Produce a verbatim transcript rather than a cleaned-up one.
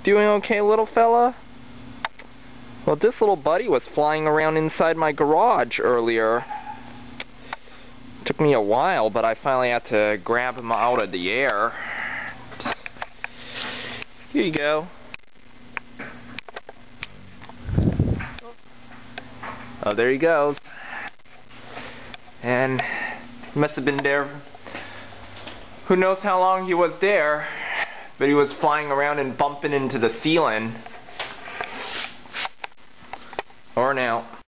doing okay, little fella? Well, this little buddy was flying around inside my garage earlier. It took me a while, but I finally had to grab him out of the air. Here you go. Oh, there he goes. And he must have been there. Who knows how long he was there, but he was flying around and bumping into the ceiling. Or now.